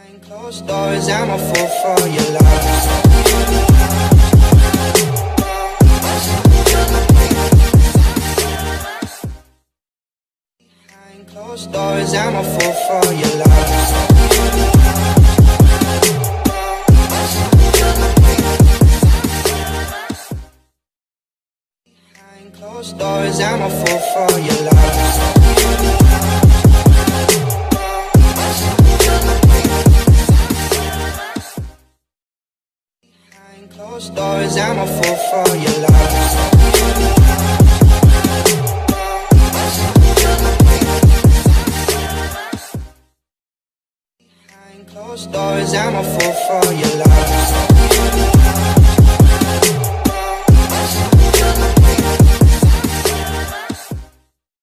Closed doors, I'm a fool for your love. Behind closed doors, I'm a fool for your love. Behind closed doors, I'm a fool for your love. Closed doors, I'm a fool for your love. Behind closed doors, I'm a fool for your love.